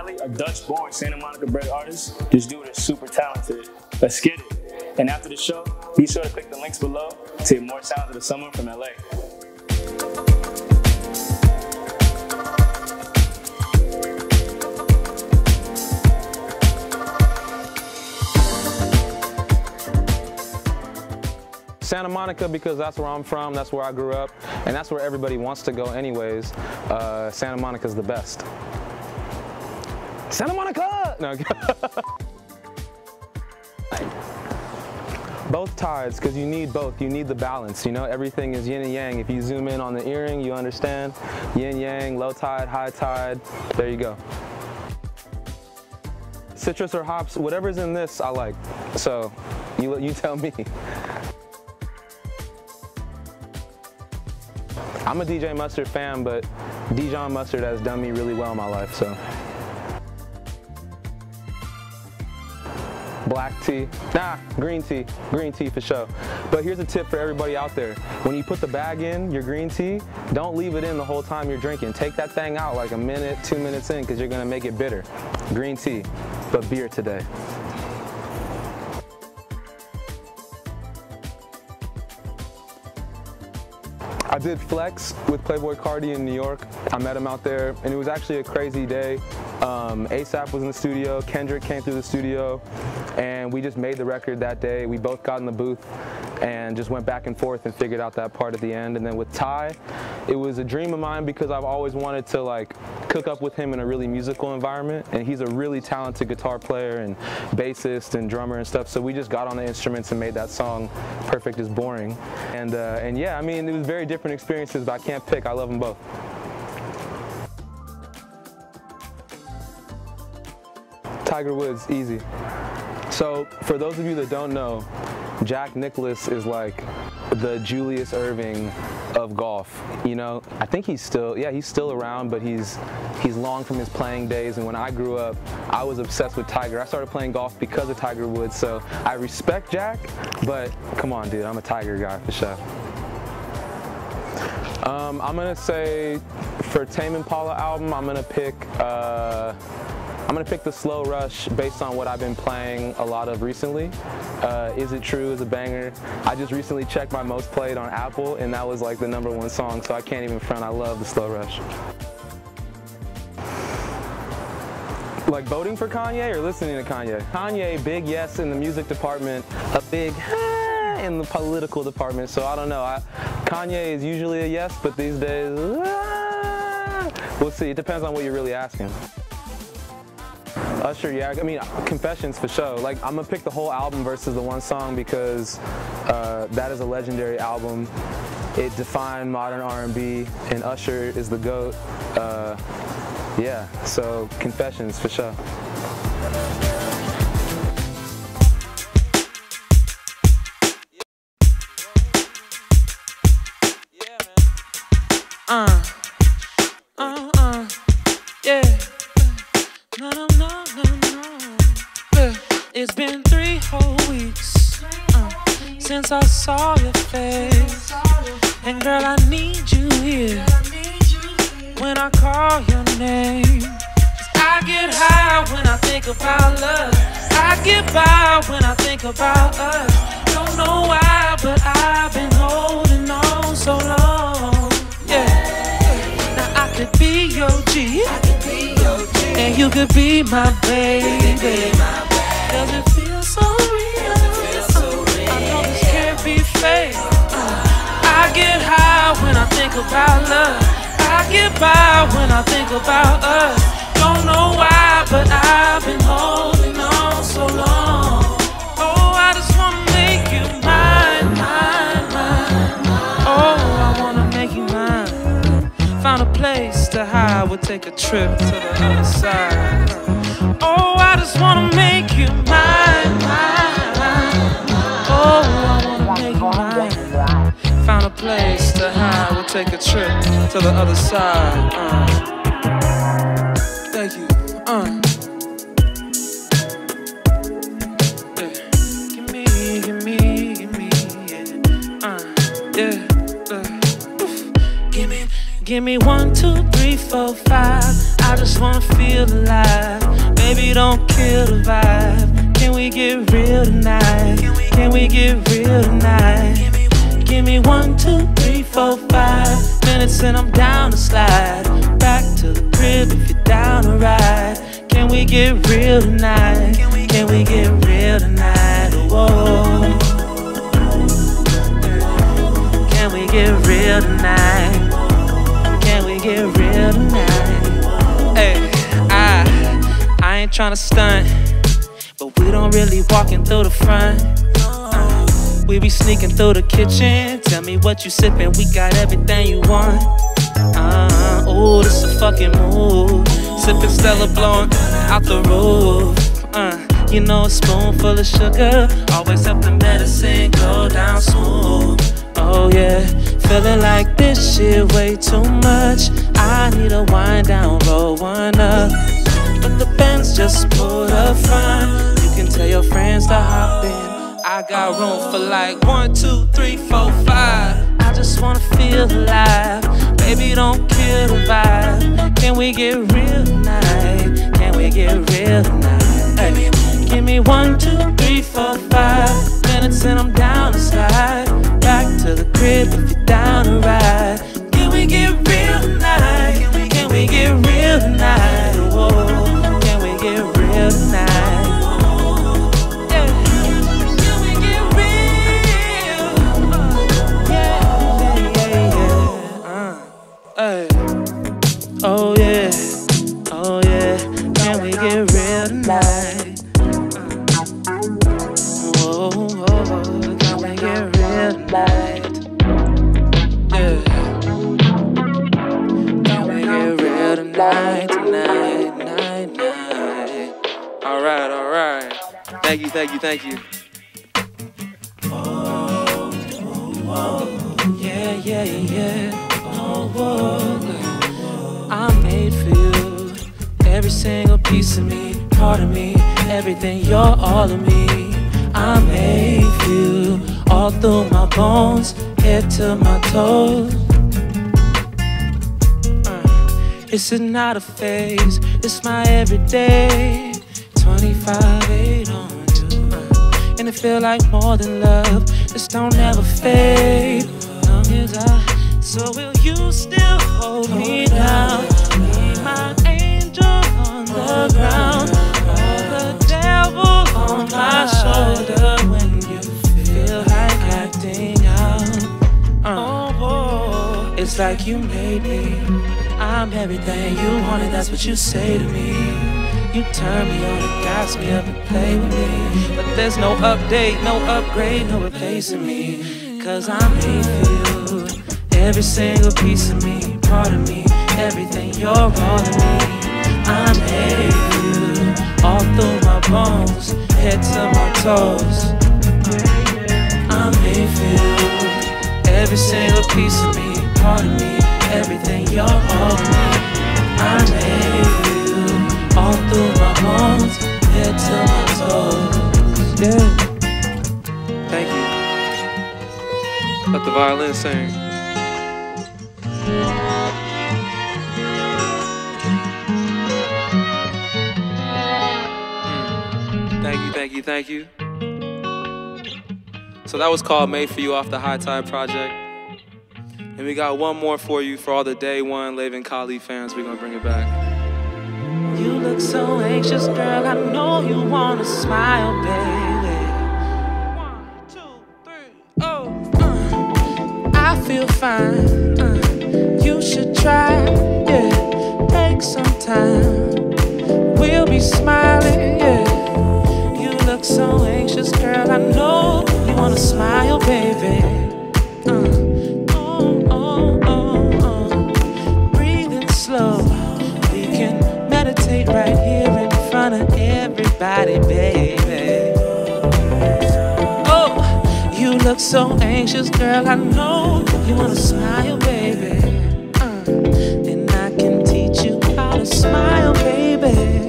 Kali, a Dutch-born Santa Monica-bred artist. This dude is super talented. Let's get it. And after the show, be sure to click the links below to hear more sounds of the summer from LA. Santa Monica, because that's where I'm from, that's where I grew up, and that's where everybody wants to go anyways. Santa Monica's the best. Santa Monica! No. Both tides, because you need both. You need the balance, you know? Everything is yin and yang. If you zoom in on the earring, you understand. Yin, yang, low tide, high tide. There you go. Citrus or hops, whatever's in this, I like. So, you tell me. I'm a DJ Mustard fan, but Dijon Mustard has done me really well in my life, so. Black tea, nah, green tea for sure. But here's a tip for everybody out there. When you put the bag in, your green tea, don't leave it in the whole time you're drinking. Take that thing out like a minute, 2 minutes in, because you're gonna make it bitter. Green tea, but beer today. I did Flex with Playboy Cardi in New York. I met him out there, and it was actually a crazy day. ASAP was in the studio, Kendrick came through the studio, and we just made the record that day. We both got in the booth and just went back and forth and figured out that part at the end. And then with Ty, it was a dream of mine because I've always wanted to like cook up with him in a really musical environment, and he's a really talented guitar player and bassist and drummer and stuff. So we just got on the instruments and made that song Perfect is Boring. And yeah, I mean, it was very different experiences, but I can't pick. I love them both. Tiger Woods, easy. So for those of you that don't know, Jack Nicklaus is like the Julius Erving of golf. You know, I think he's still around, but he's long from his playing days. And when I grew up, I was obsessed with Tiger. I started playing golf because of Tiger Woods, so I respect Jack, but come on, dude, I'm a Tiger guy for sure. I'm gonna say for Tame Impala album, I'm gonna pick the Slow Rush based on what I've been playing a lot of recently. Is It True is a banger. I just recently checked my most played on Apple, and that was like the #1 song, so I can't even front. I love the Slow Rush. Like voting for Kanye or listening to Kanye? Kanye, big yes in the music department, a big in the political department, so I don't know. Kanye is usually a yes, but these days, we'll see. It depends on what you're really asking. Usher, yeah, I mean, Confessions for sure. Like, I'm gonna pick the whole album versus the one song because that is a legendary album. It defined modern R&B, and Usher is the GOAT. Yeah, so Confessions for sure. Yeah. No. It's been 3 whole weeks since I saw your face. And girl, I need you here when I call your name. 'Cause I get high when I think about love. I get by when I think about us. Don't know why, but I've been holding on so long. Yeah. Now I could be your G. And you could be my baby. Does it feel so real? I know this can't be fake. I get high when I think about love. I get by when I think about us. Don't know why, but I've been holding on so long. Oh, I just wanna make you mine, mine, mine. Oh, I wanna make you mine. Found a place to hide, we'll take a trip to the other side. Oh, I just wanna make you mine, mine, mine. Oh, I wanna make you mine. Found a place to hide, we'll take a trip to the other side. Thank you. Yeah. Give me, yeah. Give me 1, 2, 3, 4, 5. I just wanna feel alive. Baby, don't kill the vibe. Can we get real tonight? Can we get real tonight? Give me 1, 2, 3, 4, 5 minutes and I'm down to slide. Back to the crib if you're down to ride. Can we get real tonight? Can we get real tonight? Whoa. Can we get real tonight? Can we get real tonight? Hey, I ain't tryna stunt, but we don't really walking through the front. We be sneaking through the kitchen. Tell me what you sippin', we got everything you want. Ooh, this a fucking move. Sippin' Stella, blowing out the roof. You know a spoonful of sugar always help the medicine go down smooth. Oh yeah, feeling like this shit way too much. I need a wind down, roll one up. But the Benz just pulled up front. You can tell your friends to hop in. I got room for like 1, 2, 3, 4, 5. I just wanna feel alive. Baby, don't kill the vibe. Can we get real tonight? Can we get real tonight? Hey. Give me 1, 2, 3, 4, 5 minutes and I'm down to slide. Back to the crib if you're down to ride. Can we get real tonight? Can we get real tonight? Whoa. Can we get real tonight? Oh yeah, oh yeah, can we get real tonight? Whoa, whoa, can we get real tonight? Yeah, can we get real tonight, tonight, night? All right, thank you, thank you, thank you. Oh, yeah, yeah, yeah, oh, whoa. I'm made for you, every single piece of me, part of me, everything, you're all of me. I'm made for you, all through my bones, head to my toes. It's not a phase, it's my everyday. 25/8 on you, and it feel like more than love. This don't ever fade. Long as so will you still hold me down? Be my angel on the ground, or the devil on my shoulder when you feel like acting out. It's like you made me. I'm everything you wanted, that's what you say to me. You turn me on and gas me up and play with me. But there's no update, no upgrade, no replacing me. Cause I'm made for you, every single piece of me, part of me, everything, you're all of me. I'm made for you, all through my bones, head to my toes. I'm made for you, every single piece of me, part of me, everything, you're all of me. I'm made for you, all through my bones, head to my toes. Yeah. Thank you. Let the violin sing. Thank you. So that was called Made For You off the High Tide Project. And we got one more for you for all the day one Leven Kali fans. We're gonna bring it back. You look so anxious, girl, I know you wanna smile, baby. 1, 2, 3, oh. I feel fine, you should try, yeah. Take some time, we'll be smiling, yeah. So anxious, girl, I know you wanna smile, baby. Breathing slow, we can meditate right here in front of everybody, baby. Oh, you look so anxious, girl, I know you wanna smile, baby. And I can teach you how to smile, baby.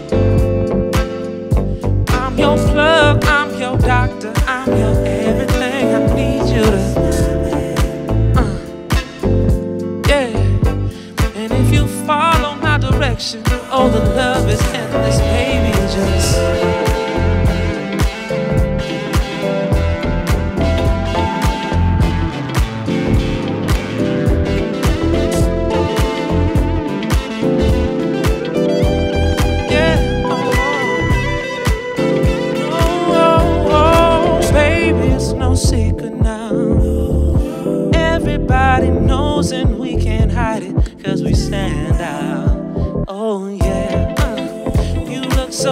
Your plug, I'm your doctor, I'm your everything. I need you to, yeah. And if you follow my directions,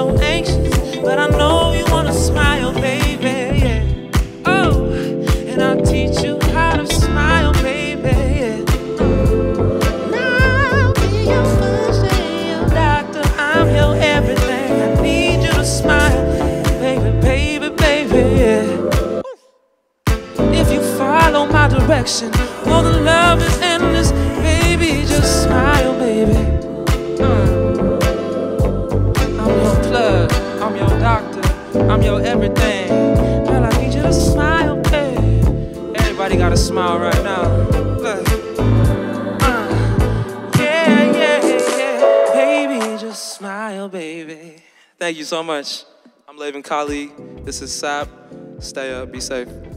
so anxious, but I know you wanna smile, baby, yeah. Oh, and I'll teach you how to smile, baby, yeah. Now I'll be your first and your doctor, I'm your everything. I need you to smile, baby, baby, baby, yeah. If you follow my direction, all the love is endless, baby, just smile, baby. I'm your plug, I'm your doctor, I'm your everything. Girl, I need you to smile, baby. Everybody got a smile right now. Look. Yeah, yeah, yeah. Baby, just smile, baby. Thank you so much. I'm Leven Kali. This is SAP. Stay up, be safe.